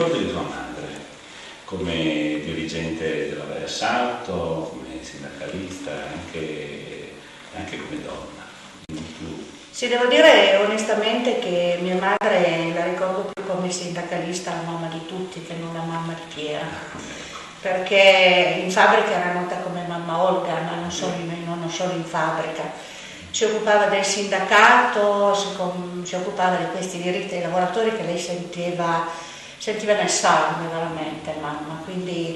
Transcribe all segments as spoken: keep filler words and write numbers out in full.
ricordi di tua madre come dirigente della Valle Assalto, come sindacalista, anche, anche come donna? Tu. Sì, devo dire onestamente che mia madre la ricordo più come sindacalista, la mamma di tutti, che non la mamma di Piera, perché in fabbrica era nota come mamma Olga, ma non solo in, non solo in fabbrica. Si occupava del sindacato, si, com, si occupava di questi diritti dei lavoratori che lei sentiva, sentiva nel sangue veramente, mamma. Quindi,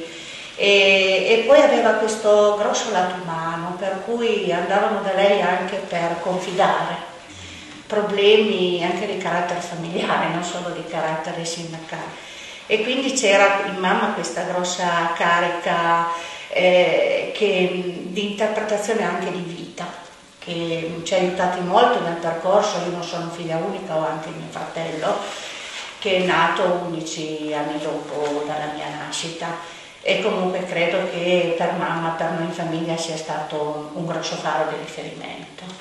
e, e poi aveva questo grosso lato umano, per cui andavano da lei anche per confidare problemi anche di carattere familiare, non solo di carattere sindacale. E quindi c'era in mamma questa grossa carica eh, che, di interpretazione anche di vita, che ci ha aiutati molto nel percorso. Io non sono figlia unica, ho anche mio fratello che è nato undici anni dopo dalla mia nascita, e comunque credo che per mamma, per noi in famiglia, sia stato un grosso faro di riferimento.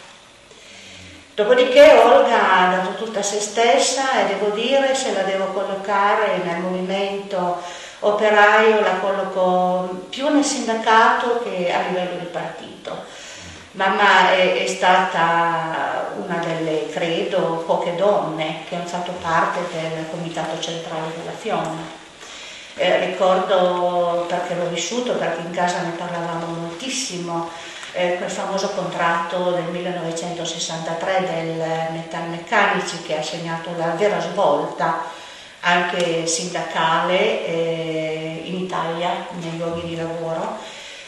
Dopodiché Olga ha dato tutta se stessa, e devo dire, se la devo collocare nel movimento operaio, la colloco più nel sindacato che a livello di partito. Mamma è, è stata una delle, credo, poche donne che hanno fatto parte del comitato centrale della Fionna. Eh, ricordo, perché l'ho vissuto, perché in casa ne parlavamo moltissimo, Eh, quel famoso contratto del millenovecentosessantatré del Metalmeccanici, che ha segnato la vera svolta anche sindacale eh, in Italia nei luoghi di lavoro.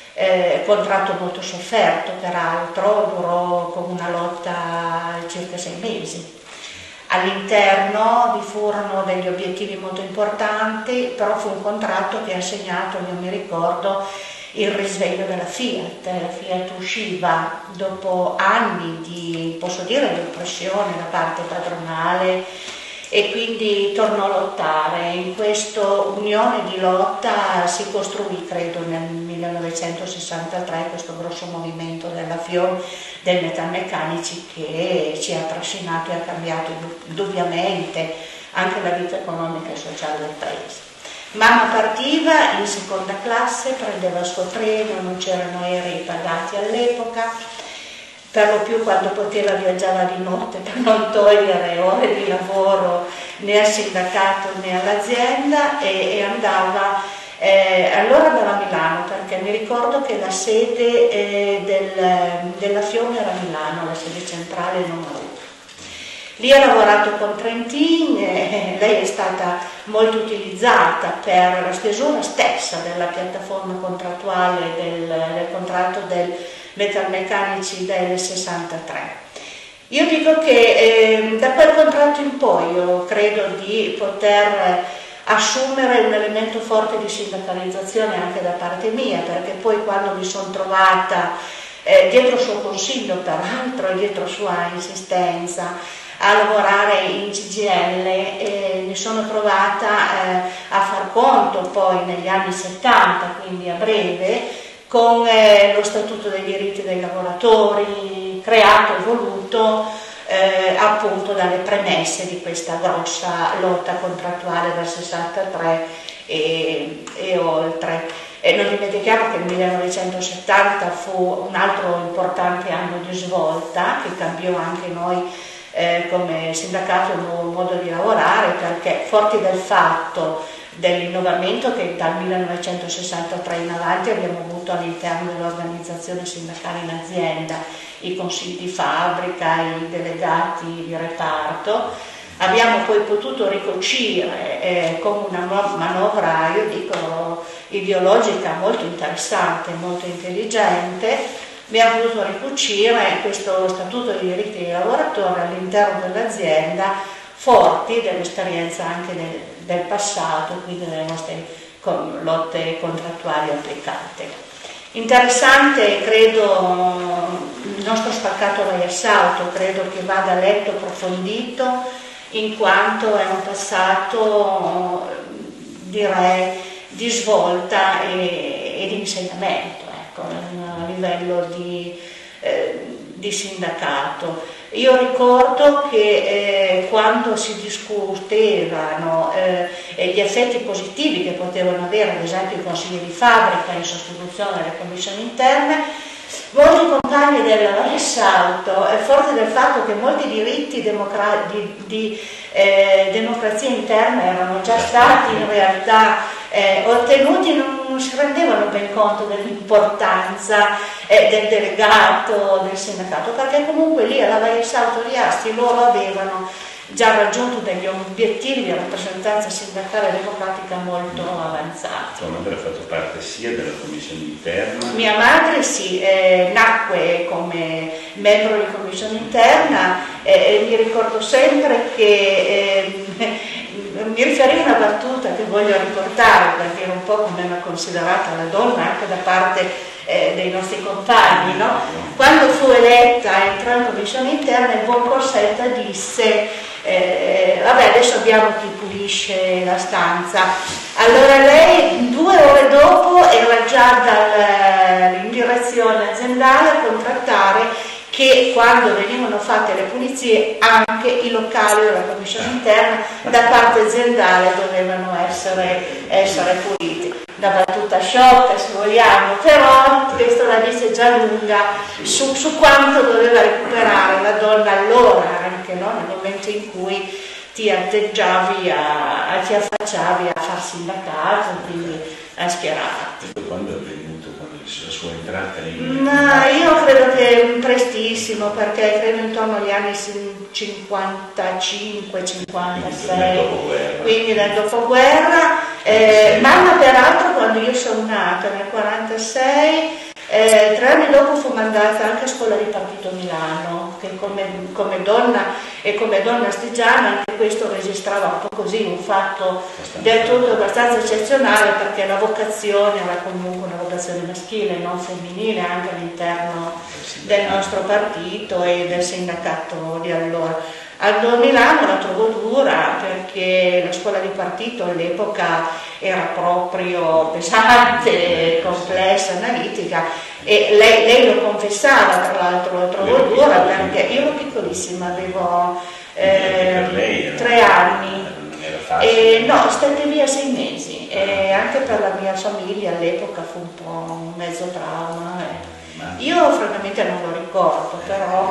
Eh, contratto molto sofferto, peraltro, durò con una lotta circa sei mesi. All'interno vi furono degli obiettivi molto importanti, però fu un contratto che ha segnato, io mi ricordo, il risveglio della Fiat. La Fiat usciva dopo anni di, posso dire, di oppressione da parte padronale, e quindi tornò a lottare. In questa unione di lotta si costruì, credo, nel millenovecentosessantatré questo grosso movimento della Fiat, del Metalmeccanici, che ci ha trascinato e ha cambiato indubbiamente anche la vita economica e sociale del paese. Mamma partiva in seconda classe, prendeva il suo treno, non c'erano aerei pagati all'epoca, per lo più quando poteva viaggiava di notte per non togliere ore di lavoro né al sindacato né all'azienda, e, e andava, eh, allora andava a Milano, perché mi ricordo che la sede eh, del, della Fionna era a Milano, la sede centrale non a Roma. Lì ha lavorato con Trentin, eh, lei è stata molto utilizzata per la stesura stessa della piattaforma contrattuale del, del contratto del Metalmeccanici del sessantatré. Io dico che eh, da quel contratto in poi io credo di poter assumere un elemento forte di sindacalizzazione anche da parte mia, perché poi quando mi sono trovata eh, dietro suo consiglio, peraltro, e dietro sua insistenza, a lavorare in C G I L, e mi sono trovata eh, a far conto poi negli anni settanta, quindi a breve, con eh, lo Statuto dei diritti dei lavoratori, creato e voluto eh, appunto dalle premesse di questa grossa lotta contrattuale dal sessantatré e, e oltre. E non dimentichiamo che il millenovecentosettanta fu un altro importante anno di svolta che cambiò anche noi Eh, come sindacato un nuovo modo di lavorare, perché forti del fatto dell'innovamento che dal millenovecentosessantatré in avanti abbiamo avuto all'interno dell'organizzazione sindacale in azienda, i consigli di fabbrica, i delegati di reparto, abbiamo poi potuto ricucire eh, con una manovra, io dico, ideologica molto interessante, molto intelligente. Abbiamo voluto ricucire questo Statuto dei diritti dei lavoratori all'interno dell'azienda, forti dell'esperienza anche del, del passato, quindi delle nostre con, lotte contrattuali applicate. Interessante, credo, il nostro spaccato Valle Assalto, credo che vada letto, approfondito, in quanto è un passato, direi, di svolta e, e di insegnamento, ecco, a livello di, eh, di sindacato. Io ricordo che eh, quando si discutevano eh, gli effetti positivi che potevano avere ad esempio i consigli di fabbrica in sostituzione alle commissioni interne, molti compagni del Risalto, eh, forti del fatto che molti diritti democra di, di eh, democrazia interna erano già stati in realtà eh, ottenuti, non si rendevano ben conto dell'importanza eh, del delegato, del sindacato, perché comunque lì alla Valle Salto di Asti loro avevano già raggiunto degli obiettivi di rappresentanza sindacale democratica molto avanzati. Tua madre ha fatto parte sia della commissione interna? Mia madre sì, eh, nacque come membro di commissione interna eh, e mi ricordo sempre che eh, mi riferivo a una battuta che voglio riportare perché era un po' come mi ha considerata la donna anche da parte eh, dei nostri compagni, no? Quando fu eletta e entrò in commissione interna il buon Corsetta disse Eh, vabbè, adesso abbiamo chi pulisce la stanza. Allora lei due ore dopo era già dal, in direzione aziendale a contrattare che quando venivano fatte le pulizie anche i locali della commissione interna da parte aziendale dovevano essere, essere puliti. Da battuta sciocca se vogliamo, però questo la dice già lunga su, su quanto doveva recuperare la donna allora, anche no? Nel momento in cui ti atteggiavi, a, a, ti affacciavi a far sindacato, quindi a schierarti. Quando è avvenuto la sua entrata in... Ma io credo che prestissimo, perché credo intorno agli anni cinquantacinque cinquantasei, quindi nel dopoguerra. Eh, mamma peraltro quando io sono nata nel quarantasei, eh, tre anni dopo fu mandata anche a scuola di partito a Milano, che come, come donna e come donna artigiana anche questo registrava un po' così, un fatto del tutto abbastanza eccezionale, perché la vocazione era comunque una vocazione maschile, non femminile, anche all'interno del nostro partito e del sindacato di allora. Andò a Milano, la trovò dura perché la scuola di partito all'epoca era proprio pesante, complessa, analitica, e lei, lei lo confessava, tra l'altro la trovò dura perché io ero piccolissima, avevo eh, tre anni, e no, state via sei mesi, e anche per la mia famiglia all'epoca fu un po' un mezzo trauma. Eh. Io francamente non lo ricordo, però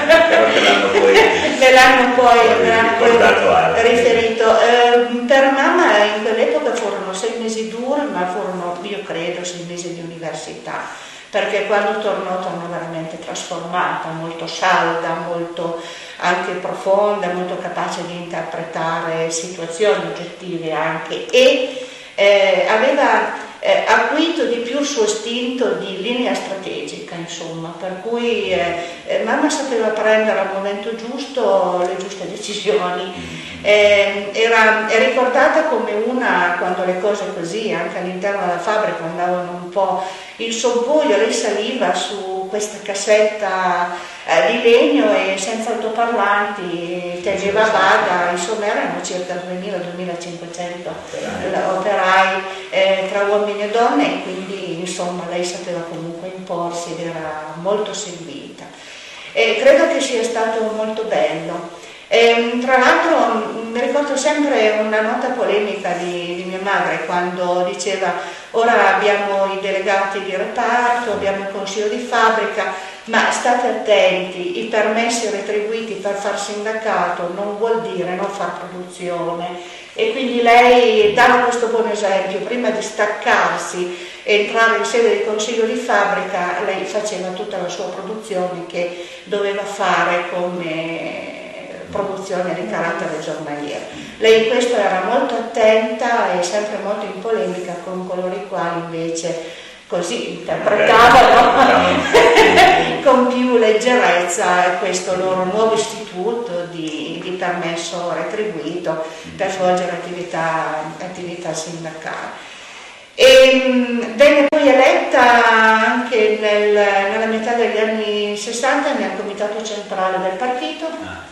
me l'hanno poi, poi riferito. Eh, per mamma in quell'epoca furono sei mesi duri, ma furono, io credo, sei mesi di università, perché quando tornò tornò veramente trasformata, molto salda, molto anche profonda, molto capace di interpretare situazioni oggettive anche, e eh, aveva Eh, acuito di più il suo istinto di linea strategica, insomma, per cui eh, eh, mamma sapeva prendere al momento giusto le giuste decisioni. Eh, era, è ricordata come una, quando le cose così anche all'interno della fabbrica andavano un po' in sobbuglio, lei saliva su questa cassetta eh, di legno e senza altoparlanti teneva vaga, insomma erano circa duemila duemilacinquecento operai eh, tra uomini e donne, e quindi insomma lei sapeva comunque imporsi ed era molto seguita. E credo che sia stato molto bello. E, tra l'altro mi ricordo sempre una nota polemica di, di mia madre quando diceva: ora abbiamo i delegati di reparto, abbiamo il consiglio di fabbrica, ma state attenti, i permessi retribuiti per far sindacato non vuol dire non far produzione. E quindi lei dava questo buon esempio: prima di staccarsi e entrare in sede di consiglio di fabbrica lei faceva tutta la sua produzione che doveva fare come produzione di carattere giornaliero. Lei in questo era molto attenta e sempre molto in polemica con coloro i quali invece così interpretavano con più leggerezza questo loro nuovo istituto di, di permesso retribuito per svolgere attività, attività sindacale. E venne poi eletta anche nel, nella metà degli anni sessanta nel comitato centrale del partito.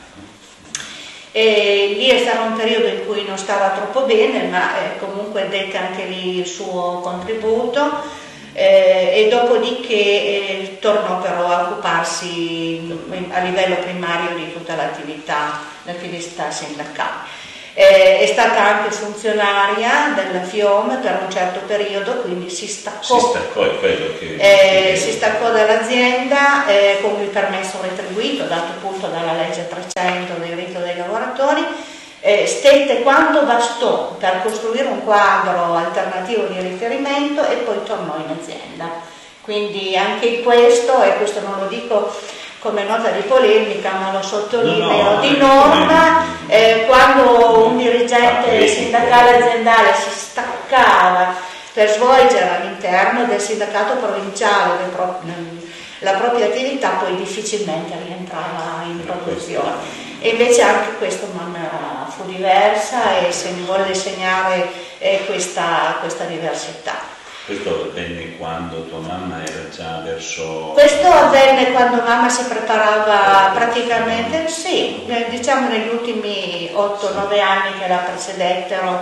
E lì è stato un periodo in cui non stava troppo bene, ma eh, comunque dette anche lì il suo contributo. eh, e dopodiché eh, tornò però a occuparsi a livello primario di tutta l'attività, l'attività sindacale. Eh, è stata anche funzionaria della FIOM per un certo periodo, quindi si staccò, si staccò, è quello che, eh, si staccò dall'azienda eh, con il permesso retribuito dato appunto dalla legge trecento del diritto dei lavoratori, eh, stette quanto bastò per costruire un quadro alternativo di riferimento e poi tornò in azienda. Quindi anche questo, e questo non lo dico come nota di polemica, ma lo sottolineo, no, no, di norma, eh, quando un dirigente sindacale aziendale si staccava per svolgere all'interno del sindacato provinciale del pro- la propria attività, poi difficilmente rientrava in produzione. E invece anche questo mamma fu diversa e se ne volle segnare eh, questa, questa diversità. Questo avvenne quando tua mamma era già verso... Questo avvenne quando mamma si preparava praticamente, sì, diciamo negli ultimi otto nove anni che la precedettero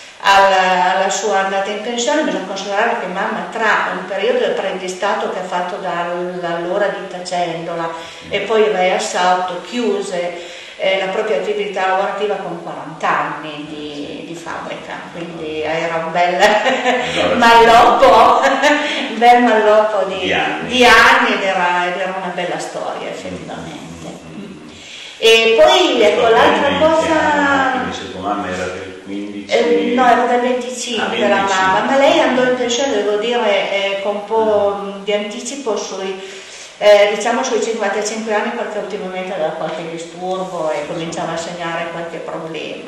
alla, alla sua andata in pensione. Bisogna considerare che mamma, tra un periodo di apprendistato che ha fatto dall'allora ditta Cendola e poi vai a Salto, chiuse eh, la propria attività lavorativa con quaranta anni di, di fabbrica, quindi era un bel allora, malloppo, un bel malloppo di, di, anni. di anni ed era, ed era una bella storia effettivamente. Mm-hmm. E poi ecco l'altra cosa... Quindi se tua mamma era del quindici... Eh, no, era del venticinque, ah, venticinque la mamma, ma lei andò in pensione, devo dire, eh, con un po' mm. di anticipo sui... Eh, diciamo sui cinquantacinque anni, perché ultimamente aveva qualche disturbo e cominciava a segnare qualche problema.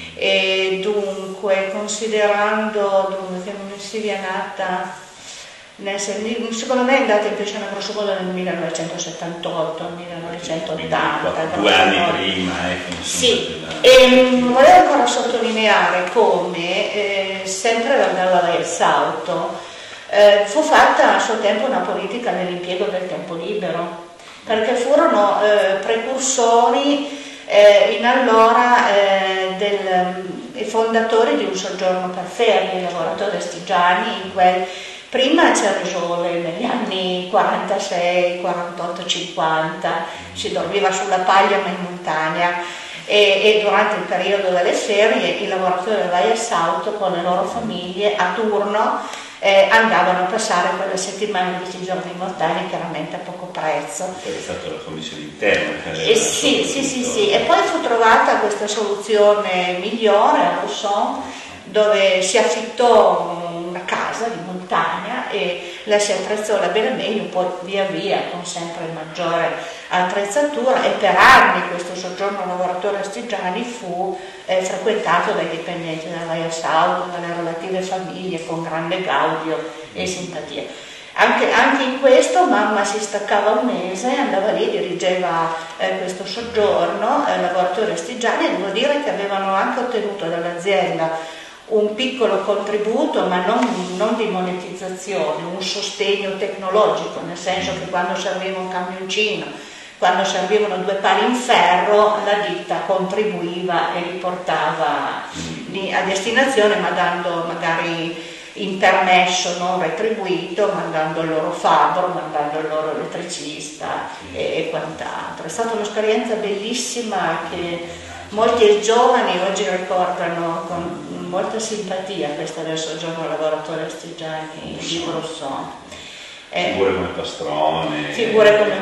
E dunque, considerando dunque, che non si è nata, nel, secondo me è andata in pensione grosso modo nel millenovecentosettantotto millenovecentottanta, due anni prima. Eh, sì, e volevo ancora sottolineare come, eh, sempre dalla del Salto, Eh, fu fatta a suo tempo una politica nell'impiego del tempo libero, perché furono eh, precursori eh, in allora eh, del, i fondatori di un soggiorno per ferie, i lavoratori artigiani, in quel, prima a Ceresole negli anni quarantasei, quarantotto, cinquanta, si dormiva sulla paglia ma in montagna. E, e durante il periodo delle ferie i lavoratori del Valle Salto con le loro famiglie a turno Eh, andavano a passare quella settimana di giorni in montagna, chiaramente a poco prezzo. Poi è stata la commissione interna. Eh, sì, sì, sì, sì, e poi fu trovata questa soluzione migliore a Rousson, dove si affittò una casa di montagna e la si attrezzò la bene meglio, poi via via con sempre maggiore attrezzatura, e per anni questo soggiorno lavoratori artigiani fu eh, frequentato dai dipendenti della Valle Salto, dalle relative famiglie, con grande gaudio e simpatia. Anche, anche in questo mamma si staccava un mese, andava lì, dirigeva eh, questo soggiorno eh, lavoratori artigiani, e devo dire che avevano anche ottenuto dall'azienda un piccolo contributo, ma non, non di monetizzazione, un sostegno tecnologico, nel senso che quando serviva un camioncino, quando servivano due pali in ferro, la ditta contribuiva e li portava lì a destinazione, ma dando magari in permesso non retribuito, mandando il loro fabbro, mandando il loro elettricista e, e quant'altro. È stata un'esperienza bellissima che molti giovani oggi ricordano con molta simpatia, questa del soggiorno lavoratori artigiani di Rousson. Eh, figure come Pastrone, figure come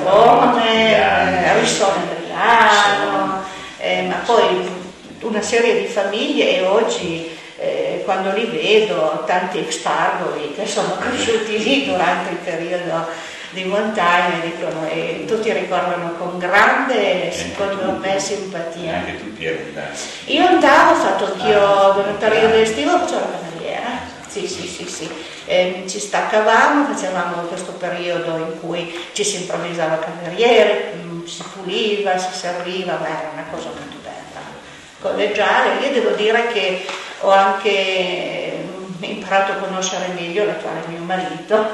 Pastrone, Rissone Adriano, eh, ma poi una serie di famiglie, e oggi eh, quando li vedo tanti ex pargoli che sono cresciuti lì durante il periodo di montagna, dicono, e tutti ricordano con grande, secondo me, simpatia. Anche tu Piero andavo. Io andavo, ho fatto anch'io nel periodo estivo, facevo la cameriera. Sì, sì, sì, sì. Eh, ci staccavamo, facevamo questo periodo in cui ci si improvvisava cameriere, mh, si puliva, si serviva, ma era una cosa molto bella, collegiale. Io devo dire che ho anche imparato a conoscere meglio l'attuale mio marito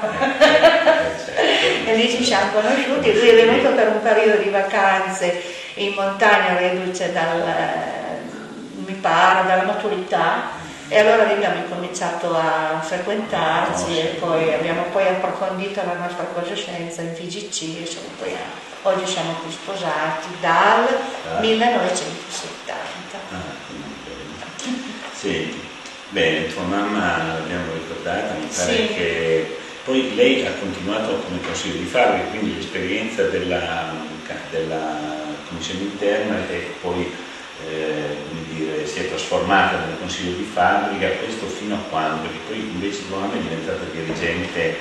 e lì ci siamo conosciuti. Lui è venuto per un periodo di vacanze in montagna reduce dal, mi pare, dalla maturità, E allora lì abbiamo incominciato a frequentarci oh, sì. e poi abbiamo poi approfondito la nostra conoscenza in V G C e insomma, poi a, oggi siamo qui sposati dal ah. millenovecentosettanta. Ah, sì, bene, tua mamma l'abbiamo ricordata, mi pare sì. che poi lei ha continuato come consiglio di fabbrica, quindi l'esperienza della, della commissione interna e poi Eh, come dire, si è trasformata nel consiglio di fabbrica, questo fino a quando, perché poi invece tua mamma è diventata dirigente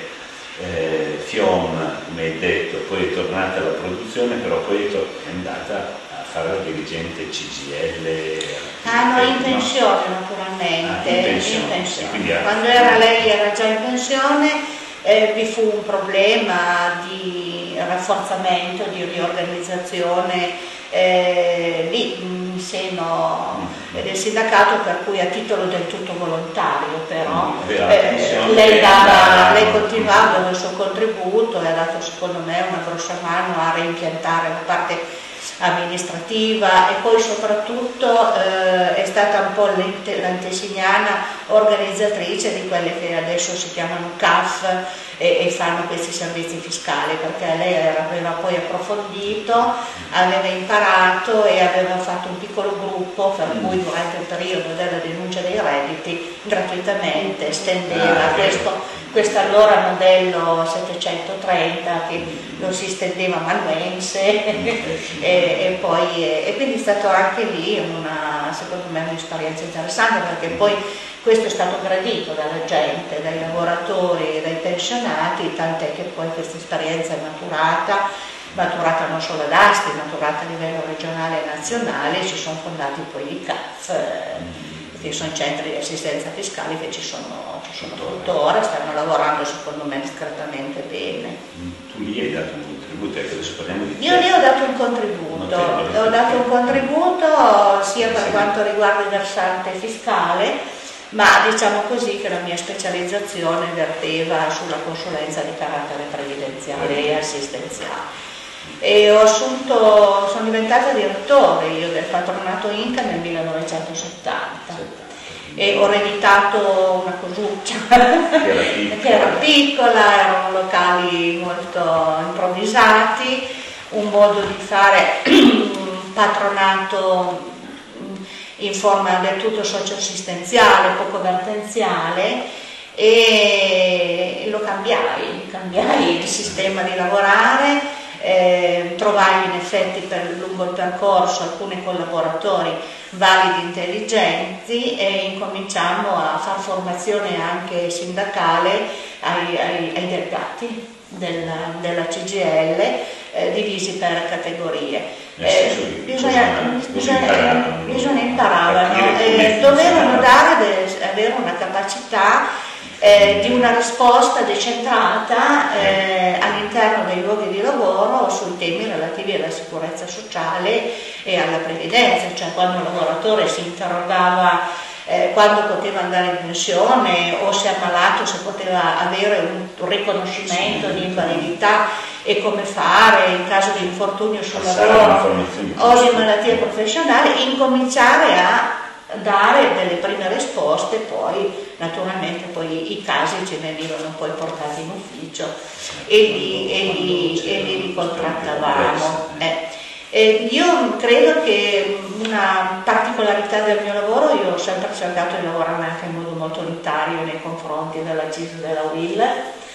eh, FIOM, come hai detto, poi è tornata alla produzione, però poi è andata a fare la dirigente C G I L. Ah no, in no? pensione naturalmente, ah, in pensione. In pensione. Quindi, quando era lei era già in pensione, eh, vi fu un problema di rafforzamento, di riorganizzazione Eh, lì in seno del sindacato, per cui a titolo del tutto volontario però eh, lei, dava, lei continuava con il suo contributo e ha dato secondo me una grossa mano a reimpiantare la parte amministrativa e poi soprattutto eh, è stata un po' l'antesignana organizzatrice di quelle che adesso si chiamano C A F e, e fanno questi servizi fiscali, perché lei era, aveva poi approfondito, aveva imparato e aveva fatto un piccolo gruppo per cui durante il periodo della denuncia dei redditi gratuitamente estendeva questo questo allora modello settecentotrenta che lo si stendeva manuense e, e poi e quindi è stato anche lì una, secondo me, un'esperienza interessante, perché poi questo è stato gradito dalla gente, dai lavoratori e dai pensionati, tant'è che poi questa esperienza è maturata maturata non solo ad Asti, maturata a livello regionale e nazionale, ci sono fondati poi i C A F, che sono centri di assistenza fiscale che ci sono, ci sono tuttora, stanno lavorando secondo me discretamente bene. Tu lì hai dato un contributo, ecco, adesso parliamo di... Io lì ho dato un contributo, ho dato un contributo sia per quanto riguarda il versante fiscale, ma diciamo così che la mia specializzazione verteva sulla consulenza di carattere previdenziale e assistenziale. E ho assunto, sono diventata direttore io del patronato Inca nel millenovecentosettanta e ho ereditato una cosuccia che era piccola, erano locali molto improvvisati, un modo di fare patronato in forma del tutto socio-assistenziale, poco vertenziale, e lo cambiai, cambiai il sistema di lavorare. Eh, trovai in effetti per lungo il percorso alcuni collaboratori validi, intelligenti, e incominciamo a fare formazione anche sindacale ai, ai, ai delegati della, della C G I L, eh, divisi per categorie. Eh, bisogna, bisogna, bisogna imparavano, eh, dovevano dare, avere una capacità Eh, di una risposta decentrata eh, all'interno dei luoghi di lavoro sui temi relativi alla sicurezza sociale e alla previdenza, cioè quando un lavoratore si interrogava eh, quando poteva andare in pensione o se ammalato, se poteva avere un riconoscimento di invalidità e come fare in caso di infortunio sul lavoro o di malattia professionale, incominciare a dare delle prime risposte, poi naturalmente poi i casi ce ne venivano poi portati in ufficio e li, e li, e li ricontrattavamo. Eh. E io credo che una particolarità del mio lavoro, io ho sempre cercato di lavorare anche in modo molto unitario nei confronti della C I S e della U I L,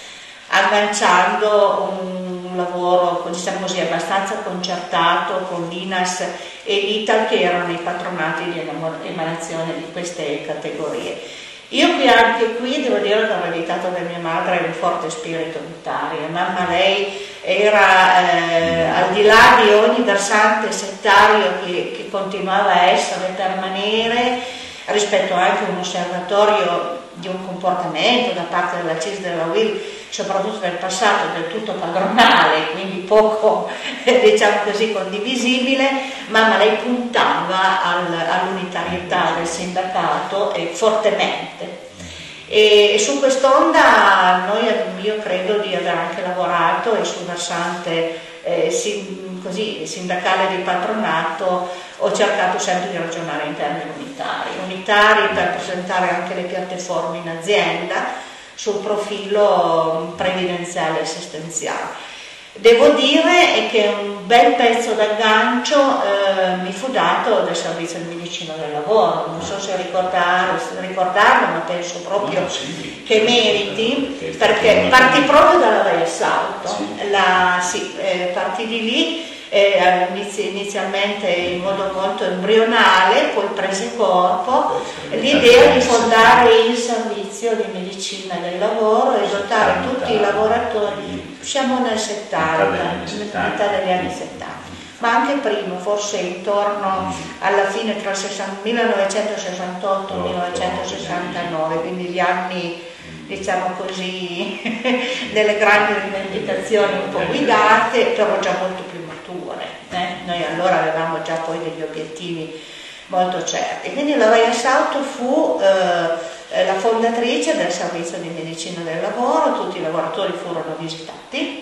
agganciando un lavoro, diciamo così, abbastanza concertato con l'I N A S e l'I T A L, che erano i patronati di emanazione di queste categorie. Io qui anche qui devo dire che ho ereditato da mia madre un forte spirito unitario. Mamma, lei era eh, al di là di ogni versante settario che, che continuava a essere, permanere, rispetto anche a un osservatorio di un comportamento da parte della C I S e della U I L, soprattutto nel passato del tutto padronale, quindi poco diciamo così condivisibile, ma lei puntava al, all'unitarietà del sindacato e fortemente. E, e su quest'onda noi, io credo di aver anche lavorato e sul versante eh, sin, così, sindacale di patronato, ho cercato sempre di ragionare in termini unitari, unitari per presentare anche le piattaforme in azienda sul profilo previdenziale e assistenziale. Devo dire che un bel pezzo d'aggancio eh, mi fu dato dal servizio di medicina del lavoro, non so se ricordare, ricordarlo, ma penso proprio no, sì, che meriti, perché parti proprio dalla Valle Salto, sì. La, sì, eh, parti di lì. Eh, inizialmente in modo molto embrionale, poi prese corpo l'idea di fondare il servizio di medicina del lavoro e dotare tutti i lavoratori, siamo nel settanta, metà degli anni settanta, ma anche prima, forse intorno alla fine tra il millenovecentosessantotto e il millenovecentosessantanove, quindi gli anni, diciamo così, delle grandi rivendicazioni un po' guidate, però già molto più mature. Eh? Noi allora avevamo già poi degli obiettivi molto certi. Quindi la Valle Salto fu eh, la fondatrice del servizio di medicina del lavoro, tutti i lavoratori furono visitati,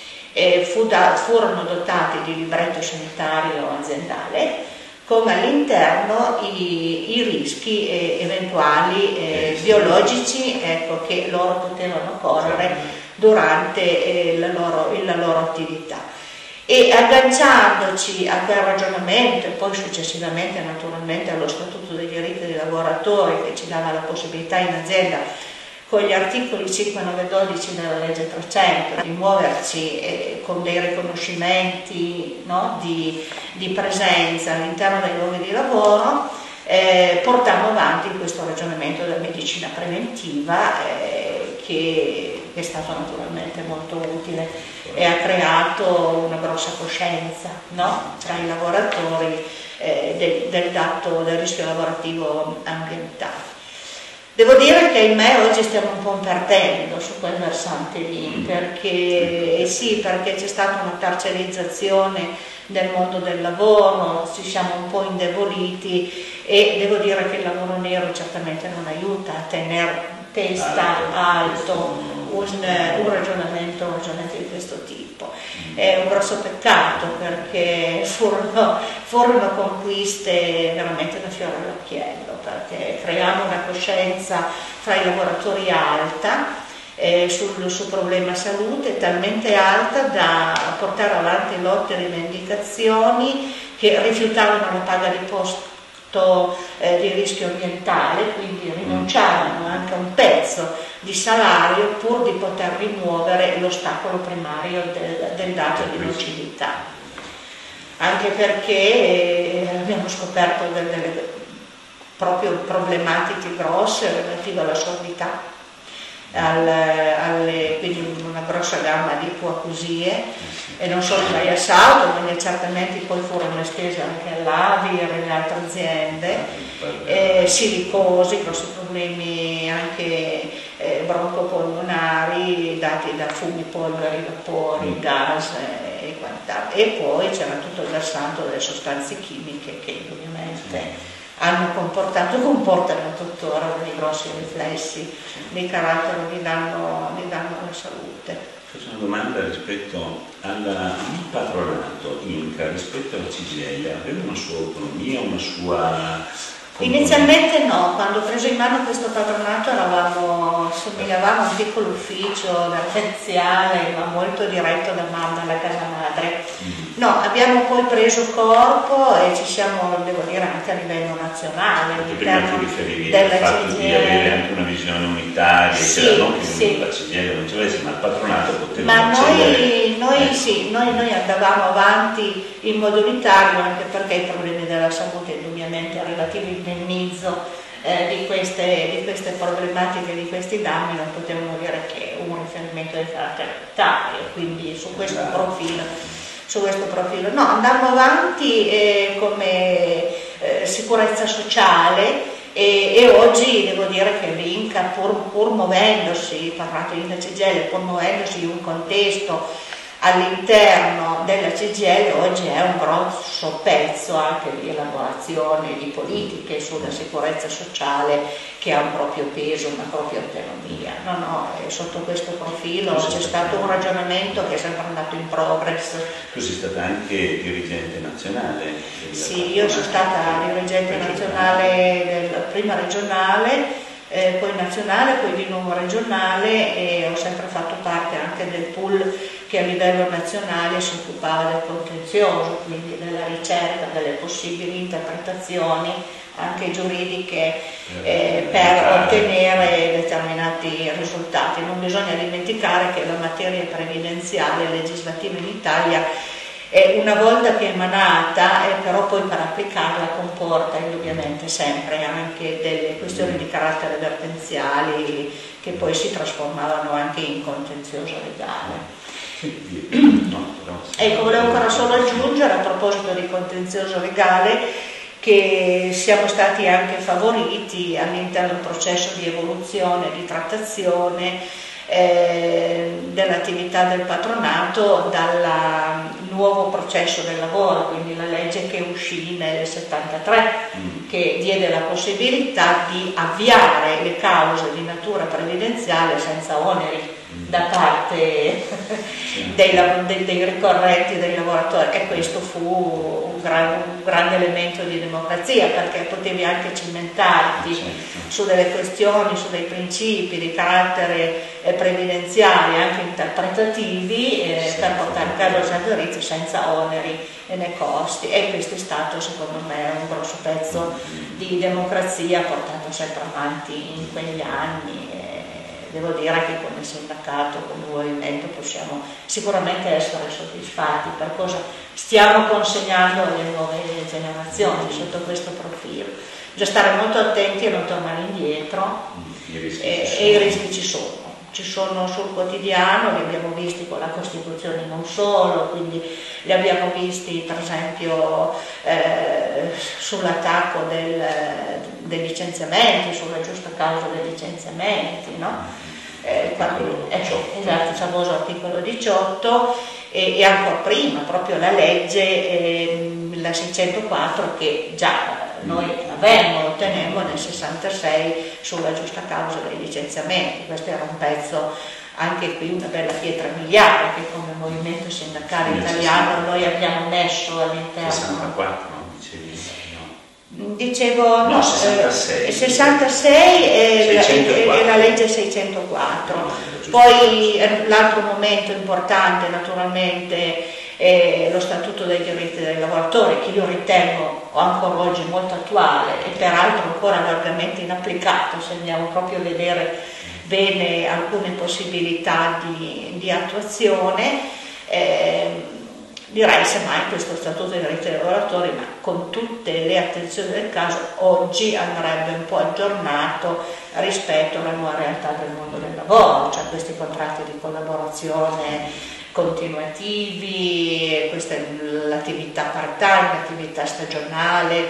e fu da, furono dotati di libretto sanitario aziendale, con all'interno i, i rischi eh, eventuali eh, biologici, ecco, che loro potevano correre durante eh, la, loro, la loro attività. E agganciandoci a quel ragionamento e poi successivamente naturalmente allo Statuto dei diritti dei lavoratori, che ci dava la possibilità in azienda con gli articoli cinque, nove, dodici della legge trecento di muoverci eh, con dei riconoscimenti, no, di, di presenza all'interno dei luoghi di lavoro, eh, portiamo avanti questo ragionamento della medicina preventiva eh, che è stato naturalmente molto utile e ha creato una grossa coscienza, no, tra i lavoratori eh, del, del dato del rischio lavorativo ambientale. Devo dire che ahimè oggi stiamo un po' perdendo su quel versante lì, perché sì, perché c'è stata una parcellizzazione del mondo del lavoro, ci siamo un po' indeboliti e devo dire che il lavoro nero certamente non aiuta a tenere testa alto un, un, ragionamento, un ragionamento di questo tipo. È un grosso peccato perché furono, furono conquiste veramente da fiore all'occhiello, perché creiamo una coscienza fra i lavoratori alta eh, sul, sul problema salute, talmente alta da portare avanti lotte e rivendicazioni che rifiutavano la paga di posto eh, di rischio ambientale, quindi rinunciavano anche a un pezzo di salario pur di poter rimuovere l'ostacolo primario del, del dato di nocività, anche perché eh, abbiamo scoperto delle, delle proprio problematiche grosse relative alla sordità, al, alle, quindi una grossa gamma di ipoacusie, e non solo in Valle Salto, ma certamente poi furono estese anche all'A V I e alle altre aziende, eh, silicosi, grossi problemi anche eh, broncopolmonari dati da fumi, polveri, vapori, gas eh, e quant'altro. E poi c'era tutto il versante delle sostanze chimiche che ovviamente hanno comportato, comportano tuttora dei grossi riflessi di carattere di danno, di danno alla salute. Faccio una domanda rispetto al patronato Inca, rispetto alla C G I L, aveva una sua autonomia, una sua... Inizialmente no, quando ho preso in mano questo patronato eravamo, somigliavamo a un piccolo ufficio terziale, ma molto diretto da mamma, alla casa madre. No, abbiamo poi preso corpo e ci siamo, devo dire, anche a livello nazionale. Prima ti riferivi al fatto di avere anche una visione unitaria, sì, cioè, non che sì. La C G I L non ce l'avesse, ma il patronato poteva Ma noi, noi, eh. sì, noi, noi andavamo avanti in modo unitario, anche perché i problemi della salute indubbiamente relativi all'indennizzo eh, di, queste, di queste problematiche, di questi danni, non potevano dire che un riferimento di carattere unitario, quindi su questo profilo, su questo profilo. No, andammo avanti eh, come eh, sicurezza sociale. E, e oggi devo dire che l'Inca, pur, pur muovendosi, parlando di C G I L, pur muovendosi in un contesto all'interno della C G I L oggi è un grosso pezzo anche di elaborazione di politiche sulla sicurezza sociale che ha un proprio peso, una propria autonomia. No, no, e sotto questo profilo c'è stato un ragionamento che è sempre andato in progress. Tu sei stata anche dirigente nazionale? Sì, io sono stata dirigente nazionale, del, prima regionale, Eh, poi nazionale, poi di nuovo regionale, e ho sempre fatto parte anche del pool che a livello nazionale si occupava del contenzioso, quindi della ricerca delle possibili interpretazioni anche giuridiche eh, per ottenere determinati risultati. Non bisogna dimenticare che la materia previdenziale legislativa in Italia E una volta che è emanata, eh, però poi per applicarla comporta indubbiamente sempre anche delle questioni di carattere vertenziali che poi si trasformavano anche in contenzioso legale. Ecco, volevo ancora solo aggiungere a proposito di contenzioso legale che siamo stati anche favoriti all'interno del processo di evoluzione, di trattazione Eh, dell'attività del patronato dal nuovo processo del lavoro, quindi la legge che uscì nel settantatré, mm. che diede la possibilità di avviare le cause di natura previdenziale senza oneri mm. da parte sì. dei, dei, dei ricorrenti, dei lavoratori, e questo fu un, gran, un grande elemento di democrazia, perché potevi anche cimentarti sì. su delle questioni, su dei principi di carattere eh, previdenziali, anche interpretativi, eh, sì, per portare a casa il servizio senza oneri né costi, e questo è stato secondo me un grosso pezzo di democrazia portato sempre avanti in quegli anni. Devo dire che come sindacato, come movimento, possiamo sicuramente essere soddisfatti per cosa stiamo consegnando alle nuove generazioni sotto questo profilo. Bisogna stare molto attenti a non tornare indietro, e, e i rischi ci sono. Ci sono sul quotidiano, li abbiamo visti con la Costituzione non solo, quindi li abbiamo visti per esempio eh, sull'attacco del, dei licenziamenti, sulla giusta causa dei licenziamenti, no? Eh, quando, eh, esatto, il famoso articolo diciotto, e, e ancora prima proprio la legge eh, la seicentoquattro che già noi avemmo, ottenemmo nel sessantasei sulla giusta causa dei licenziamenti. Questo era un pezzo, anche qui una bella pietra miliare che come movimento sindacale italiano noi abbiamo messo all'interno. sessantaquattro, dicevi? No. Dicevo, no, sessantasei. Eh, sessantasei è la, è la legge seicentoquattro. Poi l'altro momento importante naturalmente è lo Statuto dei diritti dei lavoratori, che io ritengo ancora oggi molto attuale e peraltro ancora largamente inapplicato, se andiamo proprio a vedere bene alcune possibilità di, di attuazione. Eh, direi semmai questo Statuto dei diritti dei lavoratori, ma con tutte le attenzioni del caso, oggi andrebbe un po' aggiornato rispetto alla nuova realtà del mondo del lavoro, cioè questi contratti di collaborazione continuativi, questa è l'attività part-time, l'attività stagionale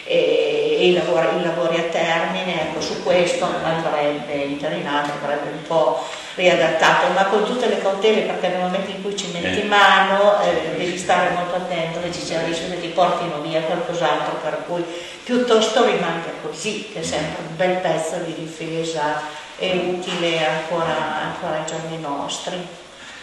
e, e i, lavori, i lavori a termine. Ecco, su questo andrebbe interinato, andrebbe un po' riadattato, ma con tutte le cautele, perché nel momento in cui ci metti in mano eh, devi stare molto attento, che ci sia il rischio che ti portino via qualcos'altro, per cui piuttosto rimanga così, che è sempre un bel pezzo di difesa e utile ancora, ancora ai giorni nostri.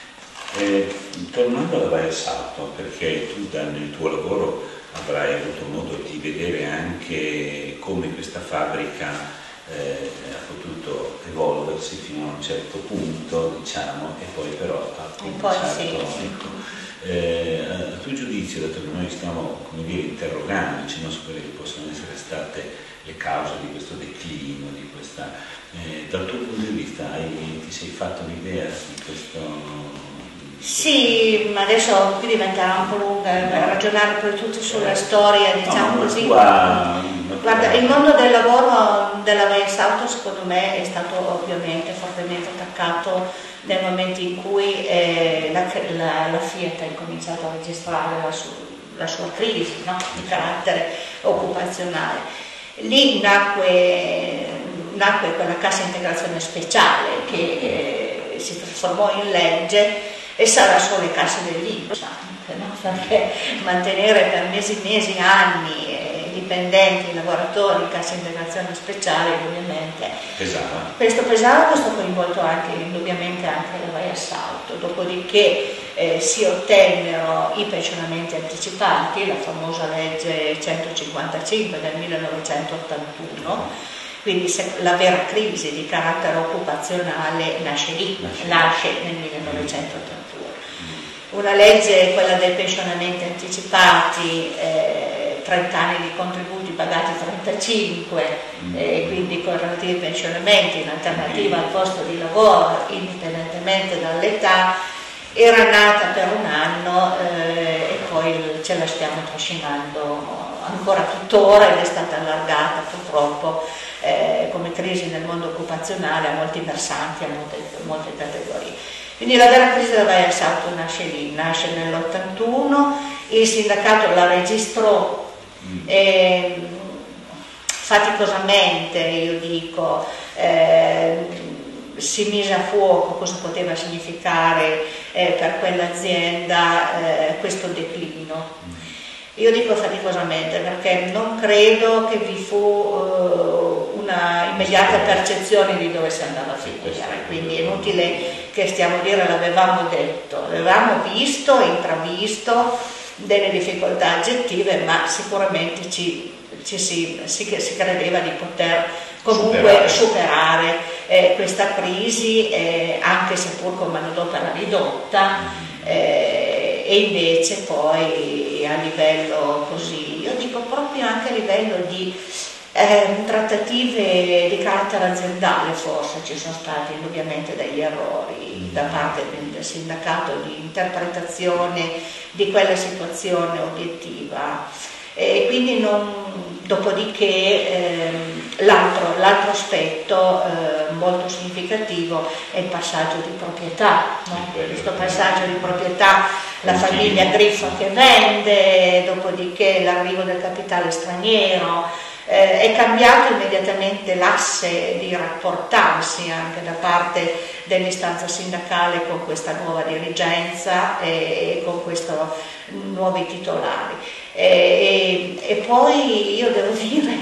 Eh, tornando alla Valle Salto, perché tu nel tuo lavoro avrai avuto modo di vedere anche come questa fabbrica eh, ha potuto evolversi fino a un certo punto, diciamo, e poi però ha cominciato. Sì. Ecco, eh, a tuo giudizio, dato che noi stiamo, come dire, interrogandoci, no, su quelle che possono essere state le cause di questo declino, di questa, eh, dal tuo punto di vista hai, ti sei fatto un'idea di questo? Sì, ma adesso qui diventerà un po' lunga no. ragionare poi tutto sulla storia, diciamo no, così. Tua... Guarda, il mondo del lavoro della Valle Salto secondo me è stato ovviamente fortemente attaccato nel momento in cui eh, la, la, la Fiat ha incominciato a registrare la, su, la sua crisi, no? di carattere occupazionale. Lì nacque, nacque quella cassa integrazione speciale che eh, si trasformò in legge e sarà solo le casse dell'I N P S, no? Perché mantenere per mesi, mesi, anni eh, dipendenti, lavoratori in cassa integrazione speciale ovviamente pesava. Questo pesava, questo ha coinvolto anche indubbiamente anche la Vai Assalto, dopodiché eh, si ottennero i pensionamenti anticipati, la famosa legge centocinquantacinque del millenovecentottantuno. Quindi se la vera crisi di carattere occupazionale nasce lì, nasce nel millenovecentottantuno. Una legge, quella dei pensionamenti anticipati, eh, trenta anni di contributi pagati trentacinque, eh, quindi con relativi pensionamenti in alternativa al posto di lavoro, indipendentemente dall'età, era nata per un anno eh, e poi ce la stiamo trascinando ancora tuttora ed è stata allargata purtroppo eh, come crisi nel mondo occupazionale a molti versanti, a molte, molte categorie. Quindi la vera crisi della Vai Assalto nasce lì, nasce nell'ottantuno, il sindacato la registrò eh, faticosamente, io dico, eh, si mise a fuoco cosa poteva significare eh, per quell'azienda eh, questo declino. Io dico faticosamente perché non credo che vi fu uh, una immediata percezione di dove si andava a finire, quindi è inutile che stiamo a dire l'avevamo detto, avevamo visto, intravisto delle difficoltà oggettive, ma sicuramente ci, ci si, si, si credeva di poter comunque superare, superare eh, questa crisi, eh, anche seppur con manodopera ridotta, eh, e invece poi a livello così, io dico proprio anche a livello di eh, trattative di carattere aziendale, forse ci sono stati indubbiamente degli errori da parte del sindacato di interpretazione di quella situazione obiettiva. E quindi non, dopodiché eh, l'altro, l'altro aspetto eh, molto significativo è il passaggio di proprietà, no? Questo passaggio di proprietà, la famiglia Griffa che vende, dopodiché l'arrivo del capitale straniero, eh, è cambiato immediatamente l'asse di rapportarsi anche da parte dell'istanza sindacale con questa nuova dirigenza e, e con questi nuovi titolari. E, e, e poi io devo dire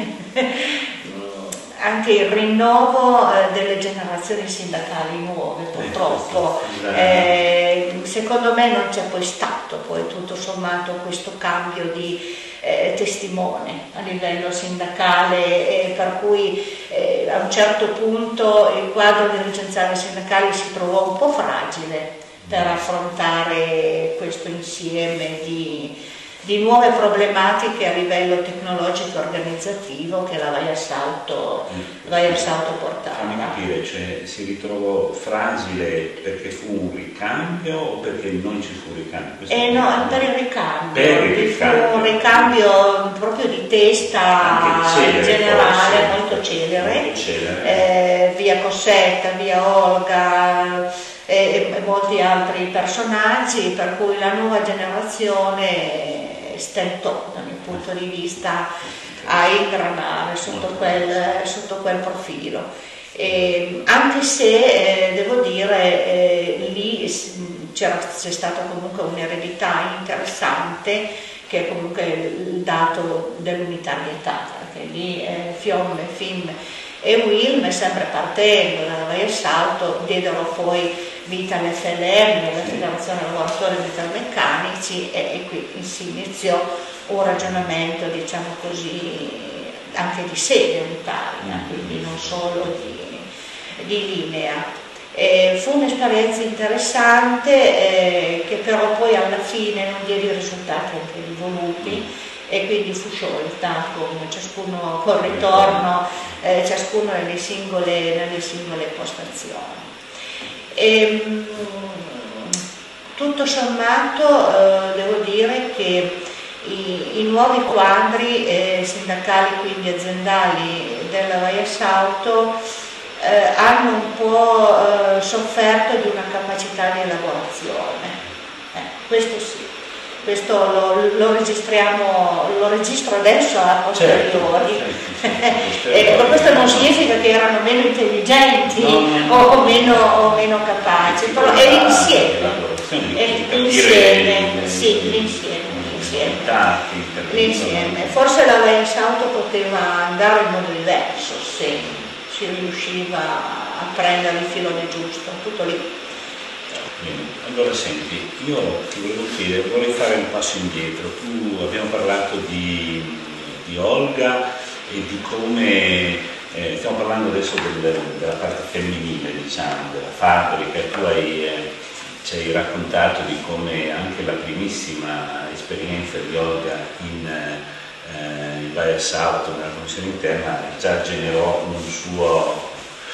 anche il rinnovo eh, delle generazioni sindacali nuove, purtroppo eh, secondo me non c'è poi stato poi tutto sommato questo cambio di eh, testimone a livello sindacale, eh, per cui eh, a un certo punto il quadro dirigenziale sindacale si trovò un po' fragile per affrontare questo insieme di di nuove problematiche a livello tecnologico e organizzativo che la Vai Assalto, Vai Assalto portava. Fammi capire, cioè, si ritrovò fragile perché fu un ricambio o perché non ci fu ricambio? Eh no, per il ricambio, per il ricambio. fu un ricambio proprio di testa celere, generale, forse, molto celere, molto celere. Eh, via Cossetta, via Olga e, e molti altri personaggi, per cui la nuova generazione stentò dal mio punto di vista a ingranare sotto quel, sotto quel profilo. E, anche se eh, devo dire eh, lì c'era, c'è stata comunque un'eredità interessante che è comunque il dato dell'unitarietà, perché lì eh, Fiume, F I M e Wilm, sempre partendo dalla Vai Assalto, diedero poi vita all'F L M, la Federazione Lavoratori Metalmeccanici, e, e qui si iniziò un ragionamento, diciamo così, anche di sede unitaria, quindi non solo di, di linea. E fu un'esperienza interessante eh, che però poi alla fine non diede i risultati anche rivoluti, e quindi fu sciolta con ciascuno col ritorno, eh, ciascuno nelle singole, nelle singole postazioni. E, mh, tutto sommato eh, devo dire che i, i nuovi quadri eh, sindacali, quindi aziendali della Vai Assalto, eh, hanno un po' eh, sofferto di una capacità di elaborazione, eh, questo sì. Questo lo, lo registriamo, lo registro adesso a posteriori. Certo, certo, certo. Questo non significa che erano meno intelligenti no, no, no, o, meno, o meno capaci, però è l'insieme, questione di, e di capire l'insieme, i, sì, l'insieme, l'insieme. L'insieme. Forse la Vaias Auto poteva andare in modo diverso se si riusciva a prendere il filone giusto, tutto lì. Bene. Allora senti, io ti volevo chiedere, vorrei fare un passo indietro. Tu abbiamo parlato di, di Olga e di come eh, stiamo parlando adesso del, della parte femminile, diciamo, della fabbrica. Tu hai, eh, ci hai raccontato di come anche la primissima esperienza di Olga in, eh, in Vaias Auto, nella commissione interna, già generò un suo...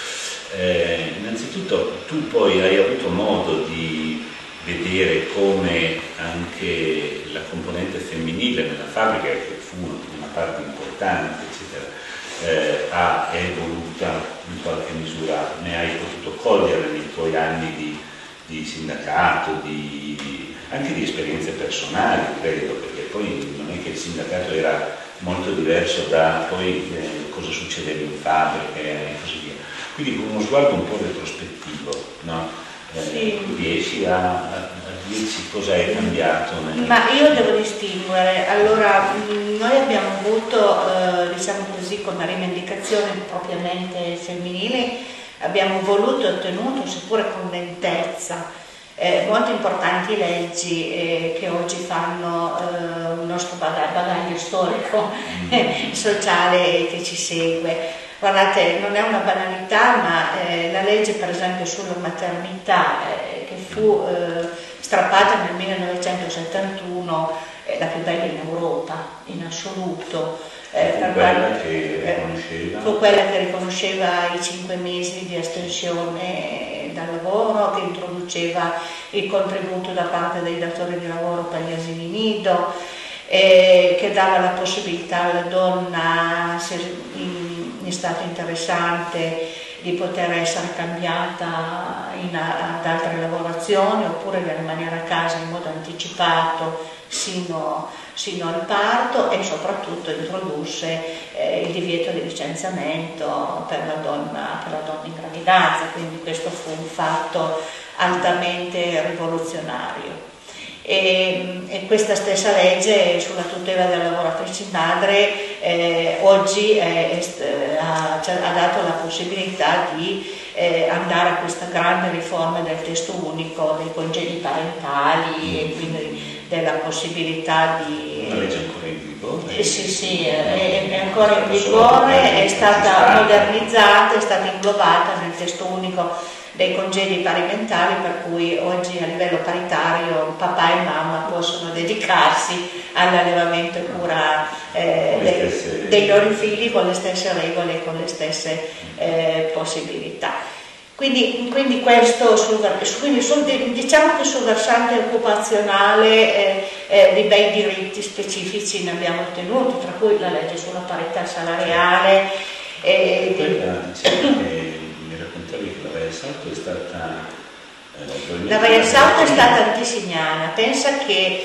Eh, innanzitutto tu poi hai avuto modo di vedere come anche la componente femminile nella fabbrica, che fu una parte importante, eccetera, eh, ha evoluta in qualche misura, ne hai potuto cogliere nei tuoi anni di, di sindacato, di, anche di esperienze personali, credo, perché poi non è che il sindacato era molto diverso da poi eh, cosa succedeva in fabbrica e così via. Quindi con uno sguardo un po' retrospettivo, no? Eh, sì. Riesci a, a, a dirci cosa è cambiato? Nel... Ma io devo distinguere. Allora, noi abbiamo avuto, eh, diciamo così, come rivendicazione propriamente femminile, abbiamo voluto e ottenuto, seppure con lentezza, eh, molto importanti leggi eh, che oggi fanno eh, il nostro bagaglio storico, mm. sociale che ci segue. Guardate, non è una banalità, ma eh, la legge per esempio sulla maternità eh, che fu eh, strappata nel millenovecentosettantuno, è la più bella in Europa, in assoluto. Eh, fu, per quella che riconosceva... fu quella che riconosceva i cinque mesi di astensione dal lavoro, che introduceva il contributo da parte dei datori di lavoro per gli asili nido, eh, che dava la possibilità alla donna, se in, in stato interessante, di poter essere cambiata in, ad altre lavorazioni oppure di rimanere a casa in modo anticipato sino, sino al parto, e soprattutto introdusse eh, il divieto di licenziamento per la donna, per la donna in gravidanza, quindi questo fu un fatto altamente rivoluzionario. E, e questa stessa legge sulla tutela delle lavoratrici madre eh, oggi è, è, ha, ha dato la possibilità di eh, andare a questa grande riforma del testo unico dei congedi parentali e quindi della possibilità di... Una legge ancora in vigore? Eh, sì, sì, è, è ancora in vigore, è stata modernizzata, è stata inglobata nel testo unico dei congedi parimentali, per cui oggi a livello paritario papà e mamma possono dedicarsi all'allevamento e cura eh, dei, stesse... dei loro figli con le stesse regole e con le stesse eh, possibilità. Quindi, quindi questo sul, quindi sul, diciamo che sul versante occupazionale eh, eh, di bei diritti specifici ne abbiamo ottenuti, tra cui la legge sulla parità salariale. Eh, quella, diciamo che la Vaias Auto è stata eh, la Vaias Auto è stata antesignana. Pensa che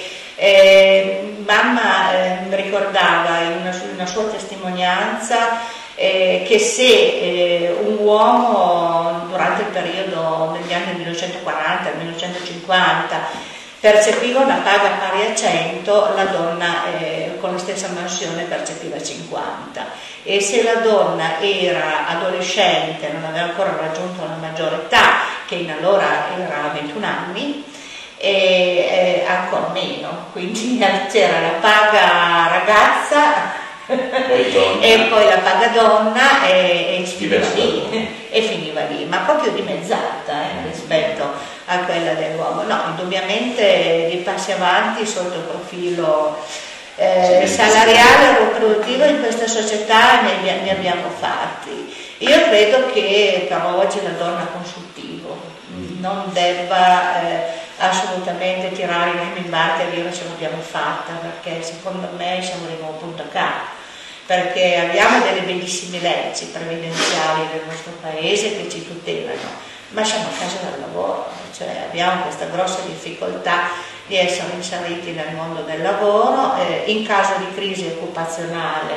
eh, mamma eh, mi ricordava in una, in una sua testimonianza eh, che se eh, un uomo durante il periodo degli anni millenovecentoquaranta millenovecentocinquanta percepiva una paga pari a cento, la donna eh, con la stessa mansione percepiva cinquanta, e se la donna era adolescente, non aveva ancora raggiunto la maggiore età, che in allora era ventuno anni, e, eh, ancora meno, quindi c'era la paga ragazza poi e poi la paga donna e, e, finiva lì, e finiva lì, ma proprio dimezzata eh, rispetto a quella dell'uomo. No, indubbiamente di passi avanti sotto il profilo eh, salariale o produttivo in questa società ne, ne abbiamo fatti. Io credo che però oggi la donna consultivo non debba eh, assolutamente tirare i remi in barca e dire ce l'abbiamo fatta, perché secondo me siamo di nuovo punto a capo, perché abbiamo delle bellissime leggi previdenziali del nostro paese che ci tutelano, ma siamo a casa del lavoro, cioè abbiamo questa grossa difficoltà di essere inseriti nel mondo del lavoro, eh, in caso di crisi occupazionale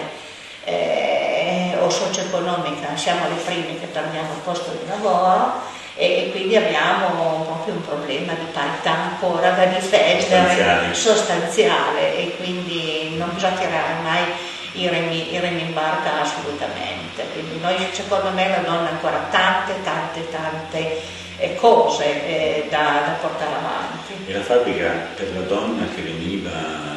eh, o socio-economica siamo le prime che perdiamo il posto di lavoro, e, e quindi abbiamo un più un problema di parità ancora da difendere, sostanziale, sostanziale e quindi non bisogna tirare mai i remi, i remi in barca assolutamente. Quindi noi, secondo me, la donna ha ancora tante, tante, tante eh, cose eh, da, da portare avanti. E la fabbrica per la donna che veniva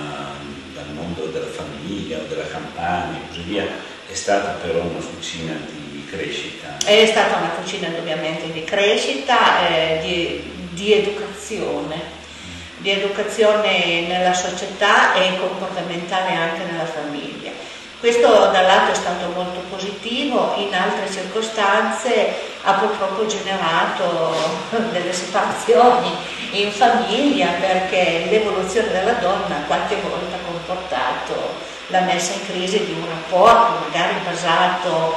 dal mondo della famiglia o della campagna e così via è stata però una cucina di crescita. È stata una cucina ovviamente di crescita, eh, di, di educazione, di educazione nella società e comportamentale anche nella famiglia. Questo da un lato è stato molto positivo, in altre circostanze ha purtroppo generato delle separazioni in famiglia, perché l'evoluzione della donna qualche volta ha comportato la messa in crisi di un rapporto magari basato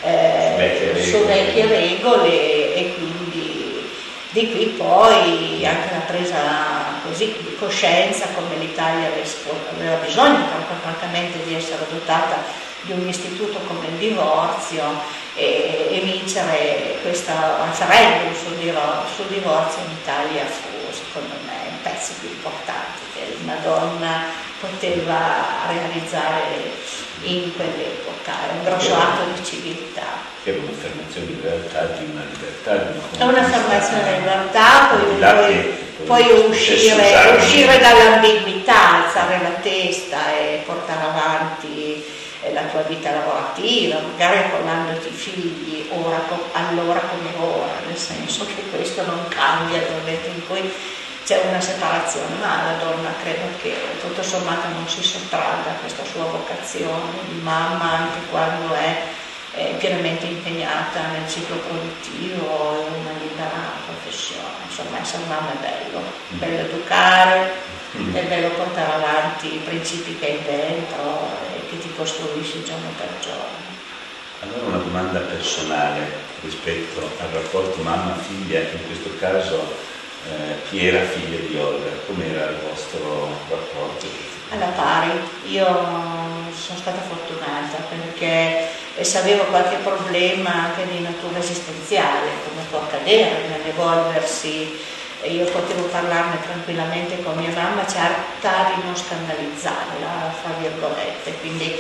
eh, su vecchie regole, e quindi di qui poi anche la presa così di coscienza come l'Italia aveva bisogno francamente di essere dotata di un istituto come il divorzio e, e vincere questo referendum sul, sul divorzio in Italia fu secondo me un pezzo più importante che una donna poteva realizzare in quell'epoca, è un grosso atto di civiltà. Che è un'affermazione di realtà, di una libertà, di una è un'affermazione di libertà, poi, poi, poi, poi uscire, uscire dall'ambiguità, alzare la testa e portare avanti la tua vita lavorativa, magari accollandoti i figli ora, allora come ora, nel senso che questo non cambia nel momento in cui c'è una separazione, ma la donna credo che tutto sommato non si sottragga a questa sua vocazione di mamma anche quando è eh, pienamente impegnata nel ciclo produttivo e in una libera professione. Insomma, essere mamma è bello, è bello educare, è bello portare avanti i principi che hai dentro e che ti costruisci giorno per giorno. Allora una domanda personale rispetto al rapporto mamma-figlia, in questo caso eh, Piera, figlia di Olga, com'era il vostro rapporto? Alla pari, io sono stata fortunata perché se avevo qualche problema anche di natura esistenziale, come può accadere nell'evolversi, io potevo parlarne tranquillamente con mia mamma, certa di non scandalizzarla, fra virgolette, quindi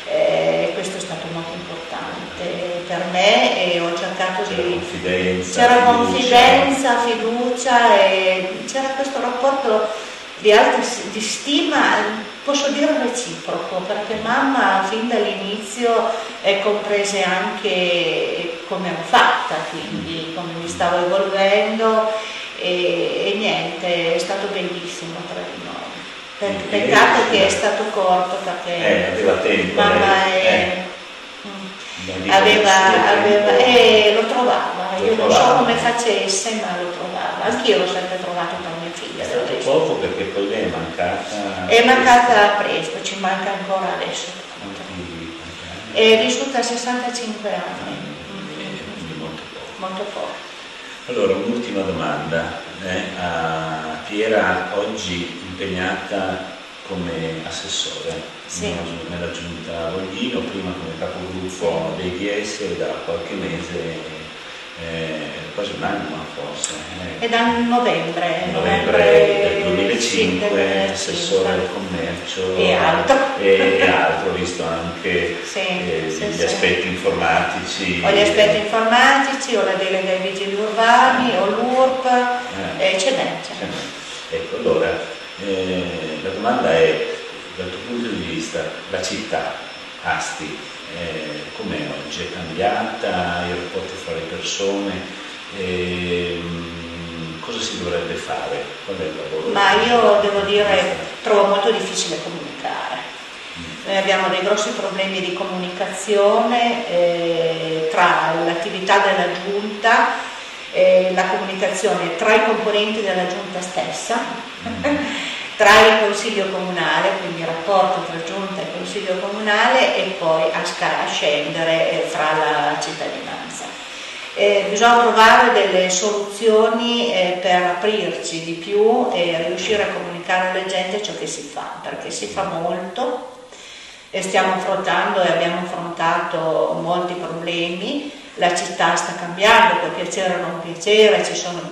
eh, questo è stato molto importante per me e ho cercato c'era di... confidenza, c'era fiducia. confidenza, fiducia e c'era questo rapporto di alta di stima, posso dire reciproco, perché mamma fin dall'inizio eh, comprese anche come ero fatta, quindi come mi stavo evolvendo. E, e niente, è stato bellissimo tra di noi. Peccato eh, che è stato corto perché eh, aveva tempo, mamma lei, è, eh. mh, aveva, aveva e lo trovava, lo io trovava. non so come facesse ma lo trovava, anch'io l'ho sempre trovato per mia figlia. È stato poco perché poi lei è mancata. È mancata presto, ci manca ancora adesso. È vissuta a sessantacinque anni. Quindi molto poco. Molto poco. Allora, un'ultima domanda. Eh, a Piera oggi impegnata come assessore sì. nella giunta Voglino, prima come capogruppo dei D S e da qualche mese, eh, quasi un anno forse. Eh. È da novembre. Novembre del duemilacinque, sì, del assessore al commercio e altro. E, e altro, visto anche sì, eh, sì, gli sì. aspetti informatici. Ho gli aspetti informatici, ho la delega ai vigili urbani, ho l'U R P, eh. e ce n'è. Ce n'è. Ecco, allora, eh, la domanda è, dal tuo punto di vista, la città, Asti, eh, com'è oggi? È cambiata, i rapporti fra le persone? Eh, cosa si dovrebbe fare? Qual è il lavoro? Ma io devo dire, trovo molto difficile comunicare. Noi abbiamo dei grossi problemi di comunicazione eh, tra l'attività della giunta e la comunicazione tra i componenti della giunta stessa, mm. tra il consiglio comunale, quindi il rapporto tra giunta e consiglio comunale, e poi a, sca- a scendere eh, fra la cittadinanza. Eh, bisogna trovare delle soluzioni eh, per aprirci di più e riuscire a comunicare alla gente ciò che si fa, perché si fa molto e stiamo affrontando e abbiamo affrontato molti problemi. La città sta cambiando, può piacere o non piacere, ci sono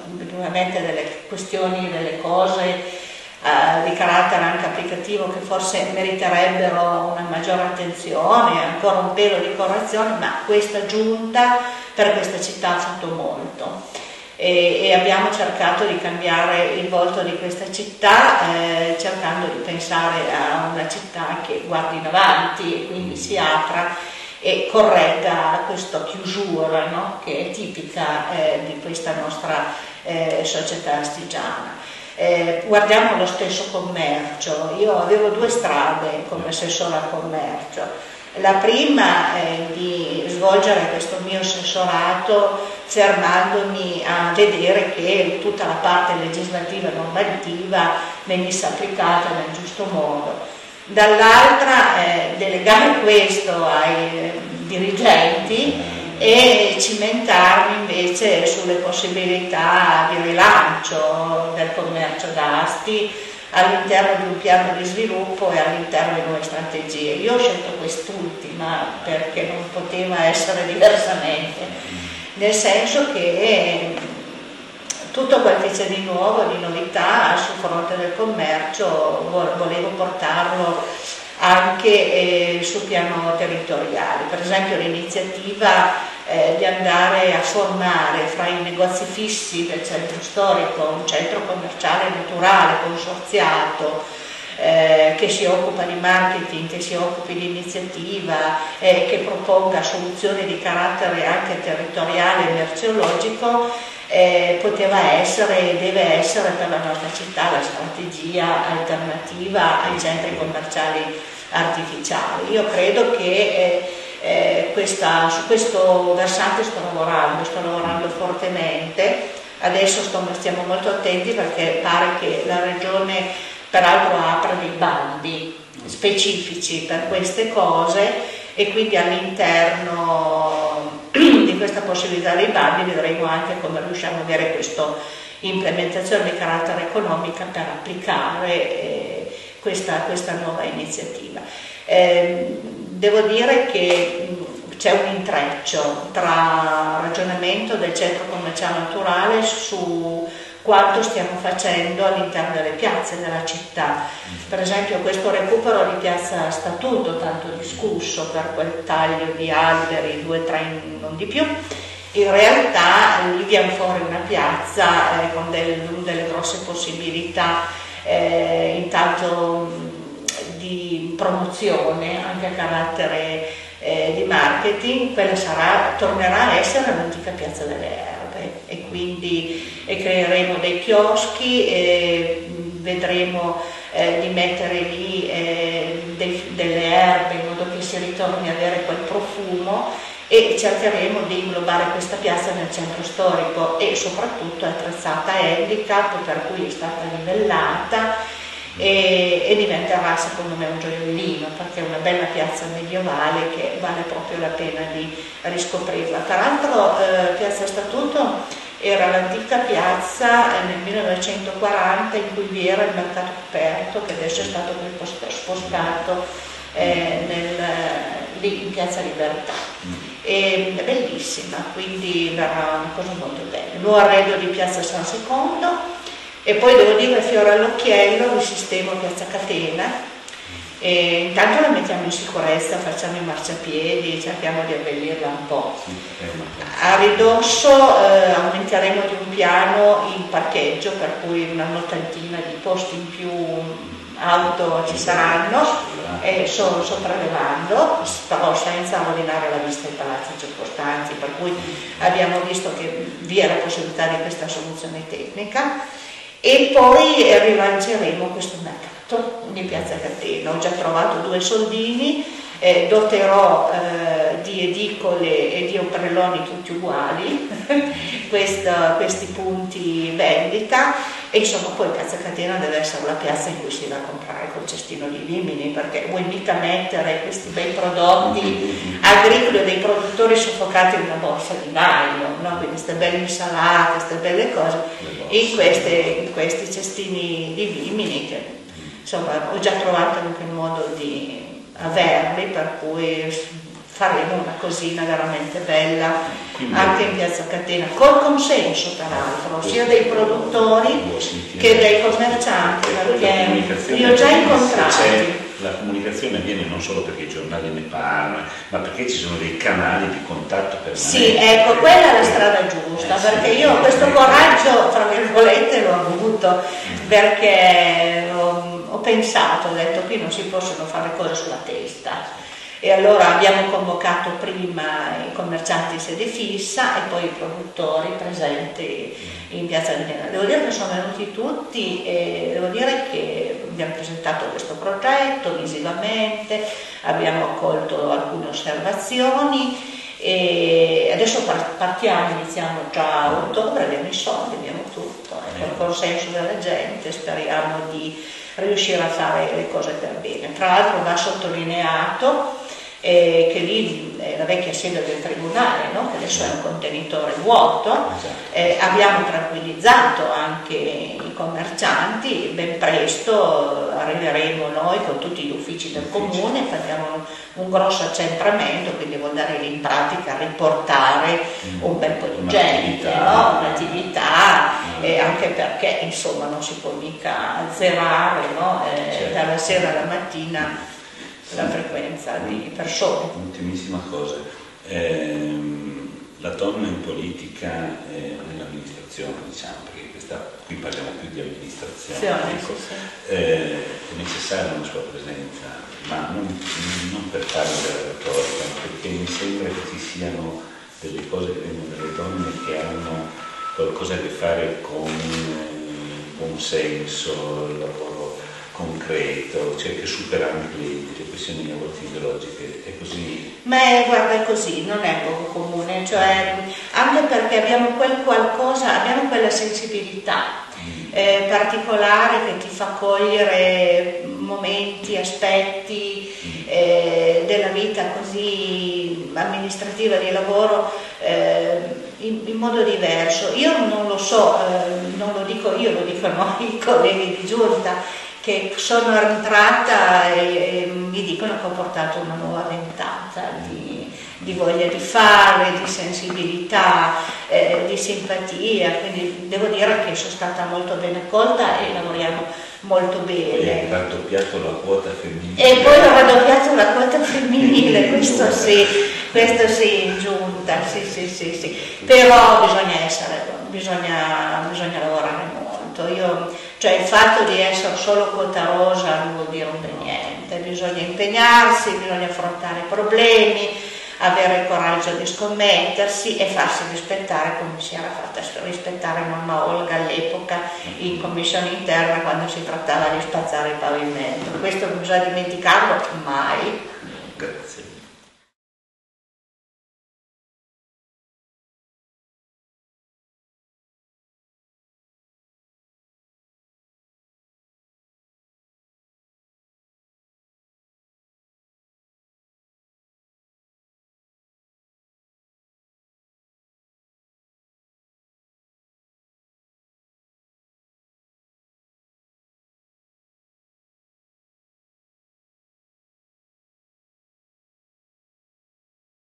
ovviamente delle questioni, delle cose Uh, di carattere anche applicativo che forse meriterebbero una maggiore attenzione, ancora un pelo di correzione, ma questa giunta per questa città ha fatto molto e, e abbiamo cercato di cambiare il volto di questa città eh, cercando di pensare a una città che guardi in avanti e quindi si apra e corregga questa chiusura, no? Che è tipica eh, di questa nostra eh, società astigiana. Eh, guardiamo lo stesso commercio. Io avevo due strade come assessore al commercio. La prima è di svolgere questo mio assessorato fermandomi a vedere che tutta la parte legislativa e normativa venisse applicata nel giusto modo. Dall'altra eh, delegare questo ai eh, dirigenti e cimentarmi invece sulle possibilità di rilancio del commercio d'Asti all'interno di un piano di sviluppo e all'interno di nuove strategie. Io ho scelto quest'ultima perché non poteva essere diversamente, nel senso che tutto quel che c'è di nuovo, di novità sul fronte del commercio volevo portarlo anche eh, sul piano territoriale. Per esempio l'iniziativa eh, di andare a formare fra i negozi fissi del centro storico un centro commerciale naturale consorziato eh, che si occupa di marketing, che si occupi di iniziativa, eh, che proponga soluzioni di carattere anche territoriale e merceologico, eh, poteva essere e deve essere per la nostra città la strategia alternativa ai centri commerciali artificiali. Io credo che eh, eh, questa, su questo versante sto lavorando, sto lavorando fortemente. Adesso sto, stiamo molto attenti perché pare che la Regione peraltro apra dei bandi specifici per queste cose e quindi all'interno di questa possibilità dei bandi vedremo anche come riusciamo a avere questa implementazione di carattere economica per applicare eh, questa, questa nuova iniziativa. Eh, devo dire che c'è un intreccio tra ragionamento del centro commerciale naturale su quanto stiamo facendo all'interno delle piazze della città. Per esempio questo recupero di piazza Statuto, tanto discusso per quel taglio di alberi, due, tre, non di più, in realtà lì viene fuori una piazza eh, con delle, delle grosse possibilità eh, intanto di promozione anche a carattere eh, di marketing. Quella sarà, tornerà a essere l'antica piazza delle Erbe e quindi e creeremo dei chioschi e vedremo eh, di mettere lì eh, dei, delle erbe in modo che si ritorni ad avere quel profumo e cercheremo di inglobare questa piazza nel centro storico e soprattutto attrezzata handicap, per cui è stata livellata e, e diventerà secondo me un gioiellino perché è una bella piazza medievale che vale proprio la pena di riscoprirla. Peraltro eh, piazza Statuto era l'antica piazza nel millenovecentoquaranta in cui vi era il mercato coperto, che adesso è stato spostato eh, nel, lì in piazza Libertà. E, è bellissima, quindi verrà una cosa molto bella. Nuovo arredo di piazza San Secondo e poi devo dire fiore all'occhiello, risistemo piazza Catena. E intanto la mettiamo in sicurezza, facciamo i marciapiedi, cerchiamo di abbellirla un po'. A ridosso eh, aumenteremo di un piano il parcheggio, per cui una nottantina di posti in più auto ci saranno, e so, sopraelevando, però senza rovinare la vista ai palazzi circostanti, per cui abbiamo visto che vi è la possibilità di questa soluzione tecnica. E poi rilanceremo questo mercato di piazza Catena. Ho già trovato due soldini, eh, doterò eh, di edicole e di ombrelloni tutti uguali Questa, questi punti vendita, e insomma poi piazza Catena deve essere la piazza in cui si va a comprare col cestino di vimini, perché vuoi mica mettere questi bei prodotti agricoli o dei produttori soffocati in una borsa di nylon, no? Quindi queste belle insalate, queste belle cose in, queste, in questi cestini di vimini che insomma ho già trovato anche il modo di averli, per cui faremo una cosina veramente bella. Quindi, anche in Piazza Catena, col consenso peraltro, sia dei produttori che dei commercianti, perché li ho già incontrati. La comunicazione avviene non solo perché i giornali ne parlano, ma perché ci sono dei canali di contatto permanente. Sì, ecco, quella è la strada giusta, eh, perché sì, io sì, questo sì, coraggio, tra virgolette, l'ho avuto, perché ho, ho pensato, ho detto qui non si possono fare cose sulla testa. E allora abbiamo convocato prima i commercianti in sede fissa e poi i produttori presenti in Piazza Catena. Devo dire che sono venuti tutti e devo dire che abbiamo presentato questo progetto visivamente, abbiamo accolto alcune osservazioni e adesso partiamo, iniziamo già a ottobre, abbiamo i soldi, abbiamo tutto, e con il consenso della gente speriamo di riuscire a fare le cose per bene. Tra l'altro va sottolineato eh, che lì è la vecchia sede del tribunale, no? Che adesso è un contenitore vuoto, eh, abbiamo tranquillizzato anche i commercianti, ben presto arriveremo noi con tutti gli uffici del comune, facciamo un grosso accentramento, quindi vuol dire in pratica riportare un bel po' di gente, no? Un'attività, eh, anche perché insomma non si può mica azzerare, no? eh, certo. Dalla sera alla mattina la frequenza di persone. Ultimissima cosa, ehm, la donna in politica e nell'amministrazione, diciamo, perché questa, qui parliamo più di amministrazione, sì, ecco, sì, sì. Eh, è necessaria una sua presenza, ma non, non per fare della retorica, ma perché mi sembra che ci siano delle cose che vengono dalle donne che hanno qualcosa a che fare con il buon senso, il lavoro concreto, cioè che supera anche le, le questioni a volte ideologiche, è così? Ma è, guarda, è così, non è poco comune, cioè anche perché abbiamo quel qualcosa, abbiamo quella sensibilità mm. eh, particolare che ti fa cogliere momenti, aspetti mm. eh, della vita così amministrativa, di lavoro eh, in, in modo diverso. Io non lo so, eh, non lo dico io, lo dicono i colleghi di giunta, che sono entrata e, e mi dicono che ho portato una nuova ventata di, di voglia di fare, di sensibilità, eh, di simpatia, quindi devo dire che sono stata molto ben accolta e lavoriamo molto bene. E hai raddoppiato la quota femminile. E poi ho raddoppiato la quota femminile, questo sì, questo sì, in giunta, sì, sì, sì, sì. Però bisogna essere, bisogna, bisogna lavorare molto. Io, cioè il fatto di essere solo quota rosa non vuol dire un bel niente, bisogna impegnarsi, bisogna affrontare i problemi, avere il coraggio di scommettersi e farsi rispettare come si era fatta rispettare mamma Olga all'epoca in commissione interna quando si trattava di spazzare il pavimento. Questo non bisogna dimenticarlo mai. Grazie.